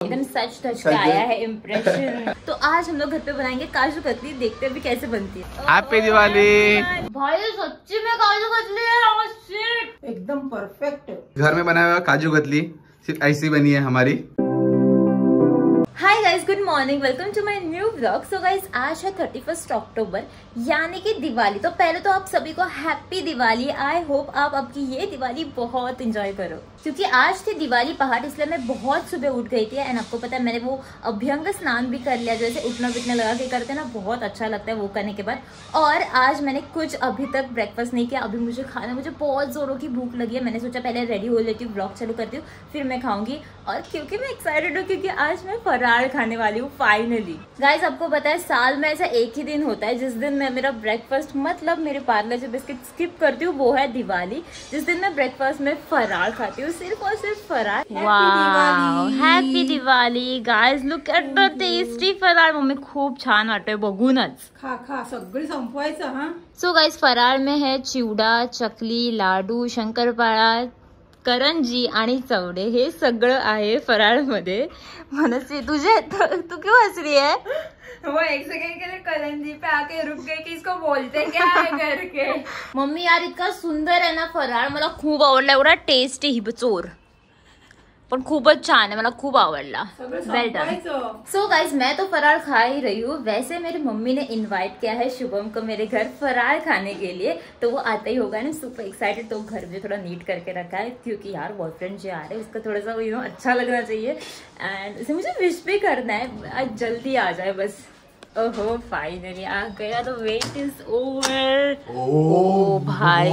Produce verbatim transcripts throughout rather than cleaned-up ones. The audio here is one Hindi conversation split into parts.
एकदम सच टच का आया है इम्प्रेशन। तो आज हम लोग घर पे बनाएंगे काजू कतली, देखते हैं अभी कैसे बनती है। हैप्पी दिवाली भाई, सच्ची में काजू कतली है, एकदम परफेक्ट। घर में बनाया हुआ काजू कतली सिर्फ ऐसी बनी है हमारी। Hi guys, good morning, welcome to my new vlog. So guys, आज है थर्टी फर्स्ट अक्टूबर यानी कि दिवाली। तो पहले तो आप सभी को हैप्पी दिवाली। आई होप आप आपकी ये दिवाली बहुत एंजॉय करो, क्योंकि आज थी दिवाली पहाड़, इसलिए मैं बहुत सुबह उठ गई थी। एंड आपको पता है मैंने वो अभ्यंग स्नान भी कर लिया, जैसे उठना बिठना लगा के करते हैं ना, बहुत अच्छा लगता है वो करने के बाद। और आज मैंने कुछ अभी तक ब्रेकफास्ट नहीं किया, अभी मुझे खाना, मुझे बहुत जोरों की भूख लगी है। मैंने सोचा पहले रेडी हो लेती हूँ, ब्लॉग चालू करती हूँ, फिर मैं खाऊंगी। और क्योंकि मैं एक्साइटेड हूँ, क्योंकि आज मैं फरार खाने वाली हूँ फाइनली। गाइस, आपको पता है साल में ऐसा एक ही दिन होता है जिस दिन मैं मेरा ब्रेकफास्ट मतलब मेरे पार्ले से बिस्किट स्किप करती हूँ, वो है दिवाली। जिस दिन मैं ब्रेकफास्ट में फरार खाती हूँ, सिर्फ और सिर्फ फरार। Wow, happy Diwali guys, look at the tasty फरार। मम्मी खूप छान वाटतंय बघूनच। खा खा सगळी संपवायचं हा। सो गाइस, फराळ में है चिवडा, चकली, लाडू, शंकरपाळा, करंजी आणि चवडे, हे सगळं आहे फराळ मध्ये। मनस्वी, तुझे तू क्यों हंस रही है? वो एक सेकंड के लिए करंजी पे आके रुक गए कि इसको बोलते क्या है करके। मम्मी यार, इतका सुंदर आहे ना फराळ, मला खूप आवडला, एवढा टेस्टी हिबचोर, पण खूपच छान है, मला खूप आवडला। Well done. सो गाइस, मैं तो फराळ खा ही रही हूँ। वैसे मेरी मम्मी ने इनवाइट किया है शुभम को मेरे घर फराळ खाने के लिए, तो वो आता ही होगा ना, सुपर एक्साइटेड। तो घर में थोड़ा नीट करके रखा है, क्योंकि यार बॉयफ्रेंड जो आ रहे हैं उसका थोड़ा सा यू नो अच्छा लगना चाहिए। एंड उसे मुझे विश भी करना है, आज जल्दी आ जाए बस। ओहो, फाइनली आ गया, तो वेट इज ओवर। ओ भाई,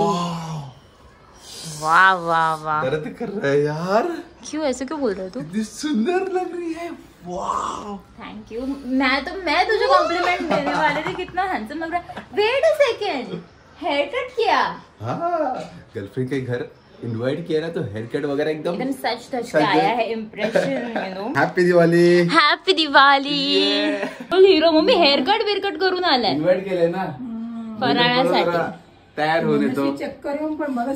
वाह वाह वाह, दर्द कर रहा है यार। क्यों ऐसे क्यों बोल रहे हो तू? कितनी सुंदर लग रही है, वाह। Thank you. मैं तो मैं तुझे कॉम्प्लीमेंट देने वाले थे, कितना हैंडसम लग रहा है। Wait a second, haircut किया? हाँ, गर्लफ्रेंड के घर इनवाइट किया ना, तो हेयर कट वगैरह एकदम एकदम सच टच का आया है impression, you know. Happy Diwali, happy Diwali. Full hero. Mummy haircut वेयर कट करून आलाय इनवाइट केलंय ना फराळासाठी, तयार होने तो चक्कर येऊन पण मला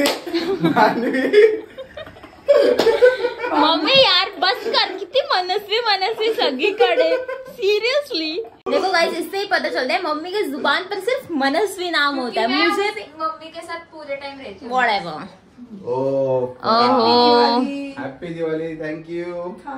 मम्मी यार बस कर, किती मनस्वी मनस्वी सगळीकडे, सीरियसली। देखो गाइस, इससे ही पता चलता है मम्मी के जुबान पर सिर्फ मनस्वी नाम होता है। मुझे भी मम्मी के साथ पूरे टाइम रहती हूँ। व्हाटएवर। ओहो, हैप्पी दिवाली, थँक यू।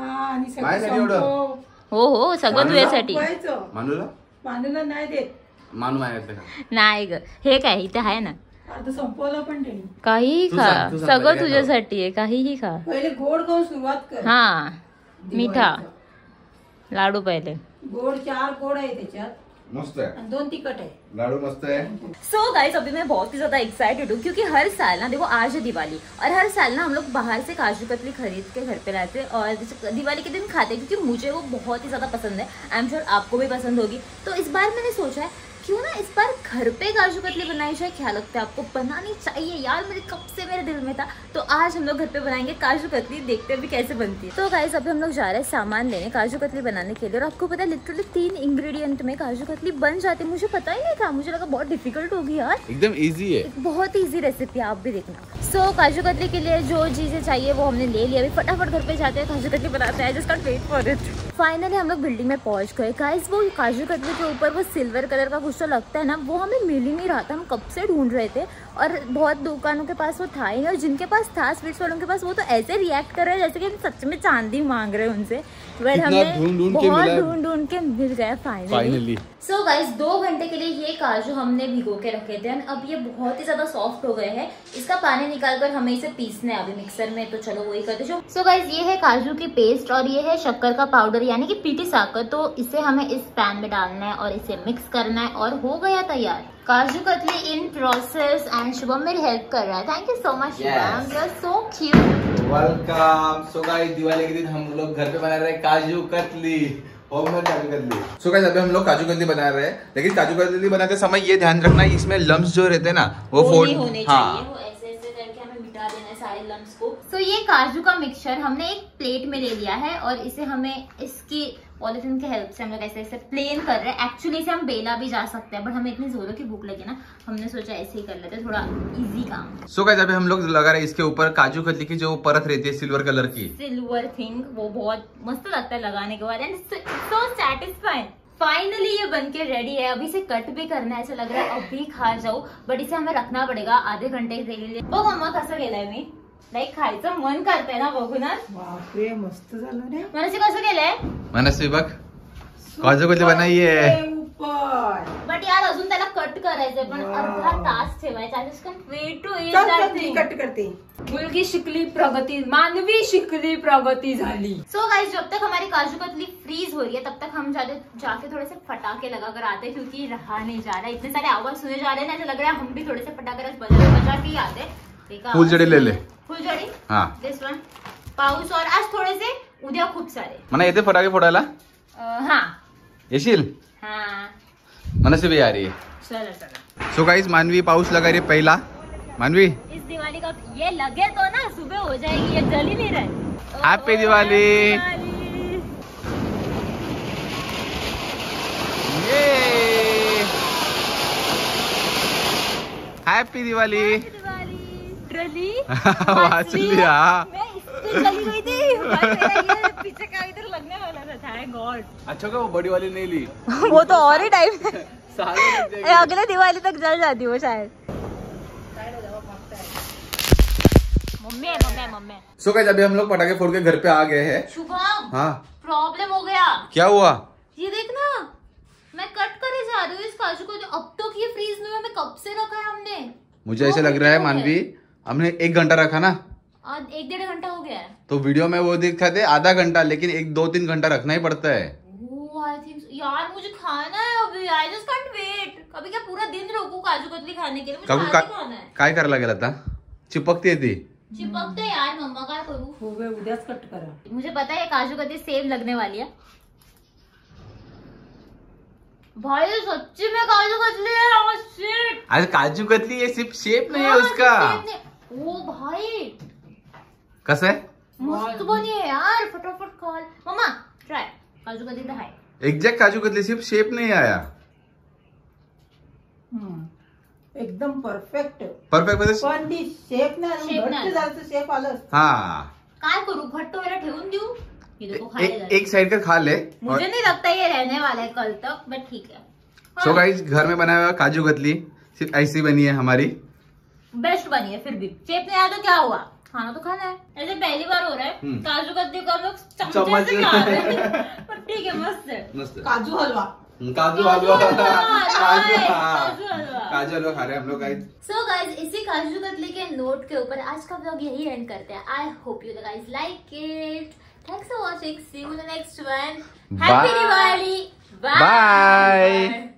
आणि हो हो, सगळं तुझ्यासाठी। मानूला मानूला नाही देत, मानू माहिती का? नाही ग, हे काय इथे आहे ना, आता संपवलं पण त्यांनी। काहीही तू खा, सांग, तू सांग, सगळं पहिले तुझ्यासाठी आहे, काहीही खा। पहिले गोड खाऊन सुरुवात कर। हाँ, मीठा लाडू पहले। गोड चार गोड आहे त्याच्यात, मस्त है, आणि दोन तिखट आहे। लाडू मस्त है। सो गाइस, अभी मैं बहुत ही ज्यादा एक्साइटेड हूँ, क्योंकि हर साल ना, देखो आज है दिवाली, और हर साल ना हम लोग बाहर से काजू कतली खरीद के घर पे लाते हैं और दिवाली के दिन खाते हैं, क्योंकि मुझे वो बहुत ही ज्यादा पसंद है। आई एम श्योर आपको भी पसंद होगी। तो इस बार मैंने सोचा है क्यों ना इस बार घर पे काजू कतली बनाई जाए। क्या लगता है आपको? बनानी चाहिए यार, मेरे कब से मेरे दिल में था। तो आज हम लोग घर पे बनाएंगे काजू कतली, देखते हैं अभी कैसे बनती है। तो गाइस, अभी हम लोग जा रहे हैं सामान लेने काजू कतली बनाने के लिए। और आपको पता है लिटरली तीन इंग्रेडिएंट में काजू कतली बन जाती है। मुझे पता ही नहीं था, मुझे लगा बहुत डिफिकल्ट होगी यार। एकदम इजी है, बहुत ईजी रेसिपी, आप भी देखना। सो so, काजू कतली के लिए जो चीजें चाहिए वो हमने ले लिया। अभी फटाफट घर पे जाते हैं, काजू कतली बनाते हैं। Just can't wait for it. Finally हम लोग बिल्डिंग में पहुंच गए। गाइस, वो काजू कतली के ऊपर वो सिल्वर कलर का कुछ तो लगता है ना, वो हमें मिल ही नहीं रहा था। हम कब से ढूंढ रहे थे और बहुत दुकानों के पास वो था ही नहीं, और जिनके पास था, स्वीट्स वालों के पास, वो तो ऐसे रिएक्ट कर रहे हैं जैसे कि हम सच में चांदी मांग रहे हैं उनसे। बट हमें बहुत ढूंढ ढूंढ के मिल गया फाइनली। सो गाइस, दो घंटे के लिए ये काजू हमने भिगो के रखे थे। अब ये बहुत ही ज्यादा सॉफ्ट हो गए हैं। इसका पानी निकालकर हमें इसे पीसना है अभी मिक्सर में, तो चलो वही करते हैं। सो गाइस, ये है काजू की पेस्ट और ये है शक्कर का पाउडर यानी कि पीटी साकर। तो इसे हमें इस पैन में डालना है और इसे मिक्स करना है, और हो गया तैयार काजू कतली इन प्रोसेस। एंड शुभम मेरी हेल्प कर रहा है। Thank you so much Shubham, you are so cute. Welcome. So guys, Diwali के दिन हम लोग घर पे बना रहे हैं kaju katli, homemade kaju katli. So guys, अभी हम लोग काजू कतली बना रहे हैं, लेकिन काजू कतली बनाते समय ये ध्यान रखना है, इसमें लम्स जो रहते हैं ना, वो फोड़, होने हाँ, चाहिए, वो ऐसे ऐसे करके हमें मिटा देना है सारे लम्स को। सो ये काजू का मिक्सचर हमने एक प्लेट में ले लिया है और इसे हमें इसकी पॉलिथीन की हेल्प से हम लोग ऐसे ऐसे प्लेन कर रहे हैं। एक्चुअली इसे हम बेला भी जा सकते हैं, बट हमें इतनी जोरों की भूख लगी ना, हमने सोचा ऐसे ही कर लेते हैं, थोड़ा इजी काम। सो गाइस अभी हम लोग लगा रहे हैं इसके ऊपर काजू कतली की जो परत रहती है सिल्वर कलर की, सिल्वर थिंग, वो बहुत मस्त लगता है लगाने के बाद एंड सो सेटिस्फाइंग। फाइनली ये बनके रेडी है। अभी से कट भी करना है, ऐसा लग रहा है अभी खा जाऊ, बट इसे हमें रखना पडेगा आधे घंटे के लिए। बघ मम्मा कसं केलंय मी, लाईक खायचं मन करतंय ना बघून। बापरे मस्त झालं रे. मनसे कसं केलंय? मनस्वी बघ काजू कतली बनाई है. बट यार अजून त्याला कट करायचंय, पण अर्धा तास ठेवायचा. I just can't wait to eat चल दॅट चल, थिंग. कट करते. मुलगी शिकली प्रगती, मानवी शिकली प्रगति झाली. सो गाइस जब तक हमारी काजू कतली फ्रीज हो रही है तब तक हम जाते जाके थोड़े से फटाके लगा कर आते हैं, क्योंकि रहा नहीं जा रहा है, इतने सारे आवाज सुने जा रहे हैं ना, ऐसा लग रहा है हम भी थोड़े से फटाके बजा बजा के ही आते. फुलझडी ले ले. फुलझडी हा दिस वन. पाऊस और आज थोडे से, उद्या खूप सारे. मला येते फटाके फोडायला? हा येशील? हा मनस्वी भी आ रही है. चलो चलो. सो गाइस मानवी पाऊस लगा रही है पहला. मानवी इस दिवाली का ये लगे तो ना सुबह हो जाएगी, ये जल ही नहीं रहे. हैप्पी दिवाली. हैप्पी दिवाली. ट्रली वाचली हा. मैं इससे चली गई थी, ये पीछे का इधर लगने वाला था. Thank God. अच्छा का वो बड़ी वाली नहीं ली. वो तो और ही टाइम सारे लग जाएंगे. अगले दिवाली तक जल जाती वो शायद. मम्मी है मम्मी है मम्मी. सो गाइस अभी हम लोग पटाखे फोड़ के घर पे आ गए हैं. शुभम हाँ प्रॉब्लम हो गया. क्या हुआ? ये देख ना, मैं कट करे जा रही हूँ इस काजू को, अब तक ये फ्रीज में हमें कब से रखा है हमने. मुझे ऐसे लग रहा है मानवी हमने एक घंटा रखा ना, आज एक डेढ़ घंटा हो गया है. तो वीडियो में वो दिखाते आधा घंटा, लेकिन एक दो तीन घंटा रखना ही पड़ता है. ओह आई थिंक यार मुझे खाना है अभी. I just can't wait. अभी क्या पूरा दिन रोकू काजू कतली खाने के लिए? मुझे आज ही खाना है. काय करायला गेला था? चिपकती ती. चिपकते यार मम्मा, काय करू. हो गए, उद्याच कट करा. मुझे पता है काजू कतली सेम लगने वाली है. भाई सच्ची में काजू कतली है. oh shit. अरे काजू कतली ये सिर्फ शेप नहीं है उसका. ओ भाई कसं आहे? मस्त बनी है यार, फटाफट खा. मम्मा ट्राय काजू कतली तो है. एग्जैक्ट काजू कतली सिर्फ शेप नहीं आया. हम्म, एकदम परफेक्ट. परफेक्ट म्हणजे पण ती शेप नाही शेप घट्ट नाही. झालं, शेप आलं. हाँ काय करू, घट्ट व्हायला ठेवून देऊ. ये देखो ए, खाने एक साइड का खा ले. मुझे नहीं लगता ये रहने वाला है कल तक, बट ठीक है. सो गाइस घर में बनाया हुआ काजू कतली सिर्फ ऐसी बनी है हमारी. बेस्ट बनी है. फिर भी शेप नहीं आया तो क्या हुआ, खाना तो खाना है. ऐसे पहली बार हो रहा है हम्म. काजू कतली को हम लोग चम्मच चमचे से से. खा रहे हैं. पर ठीक है, मस्त है. मस्त काजू हलवा. काजू काजू हलवा. हलवा, काजू right, हाँ. काजू हलवा. काजू हलवा खा रहे हैं हम लोग गाइस. सो गाइज इसी काजू कतली के नोट के ऊपर आज का व्लॉग यही एंड करते हैं. I hope you guys like it. Thanks for watching. See you in the next one. Happy Diwali. Bye.